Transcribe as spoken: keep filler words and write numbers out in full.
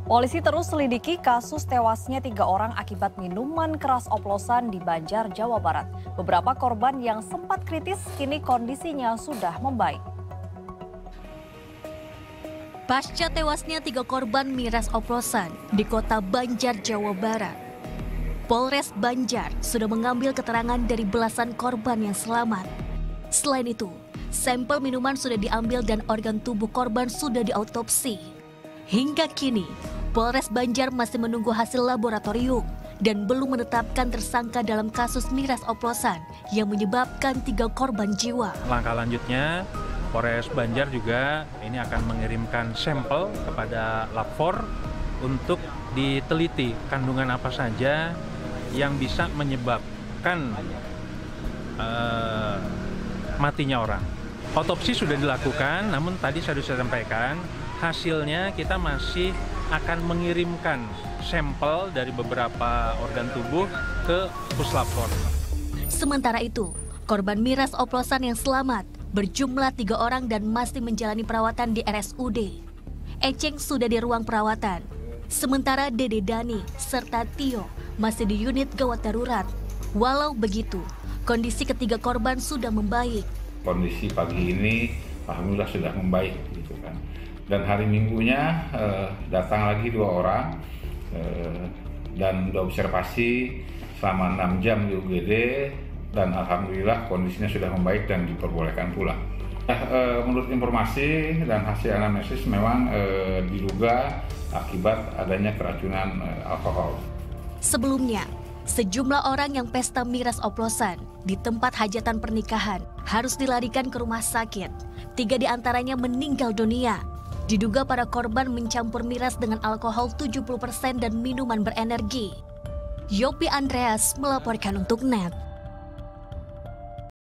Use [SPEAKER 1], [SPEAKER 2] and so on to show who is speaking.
[SPEAKER 1] Polisi terus selidiki kasus tewasnya tiga orang akibat minuman keras oplosan di Banjar, Jawa Barat. Beberapa korban yang sempat kritis kini kondisinya sudah membaik.
[SPEAKER 2] Pasca tewasnya tiga korban miras oplosan di kota Banjar, Jawa Barat, Polres Banjar sudah mengambil keterangan dari belasan korban yang selamat. Selain itu, sampel minuman sudah diambil dan organ tubuh korban sudah diautopsi. Hingga kini, Polres Banjar masih menunggu hasil laboratorium dan belum menetapkan tersangka dalam kasus miras oplosan yang menyebabkan tiga korban jiwa.
[SPEAKER 3] Langkah lanjutnya, Polres Banjar juga ini akan mengirimkan sampel kepada Lapor untuk diteliti kandungan apa saja yang bisa menyebabkan uh, matinya orang. Otopsi sudah dilakukan, namun tadi saya sudah sampaikan, hasilnya kita masih akan mengirimkan sampel dari beberapa organ tubuh ke Puslapor.
[SPEAKER 2] Sementara itu, korban miras oplosan yang selamat berjumlah tiga orang dan masih menjalani perawatan di R S U D. Eceng sudah di ruang perawatan, sementara Dede Dani serta Tio masih di unit gawat darurat. Walau begitu, kondisi ketiga korban sudah membaik.
[SPEAKER 4] Kondisi pagi ini alhamdulillah sudah membaik gitu kan. Dan hari Minggunya eh, datang lagi dua orang eh, dan sudah observasi selama enam jam di U G D dan alhamdulillah kondisinya sudah membaik dan diperbolehkan pulang. Eh, eh, menurut informasi dan hasil anamnesis memang eh, diduga akibat adanya keracunan eh, alkohol.
[SPEAKER 2] Sebelumnya, sejumlah orang yang pesta miras oplosan di tempat hajatan pernikahan harus dilarikan ke rumah sakit. Tiga di antaranya meninggal dunia. Diduga para korban mencampur miras dengan alkohol tujuh puluh persen dan minuman berenergi. Yopi Andreas melaporkan untuk N E T.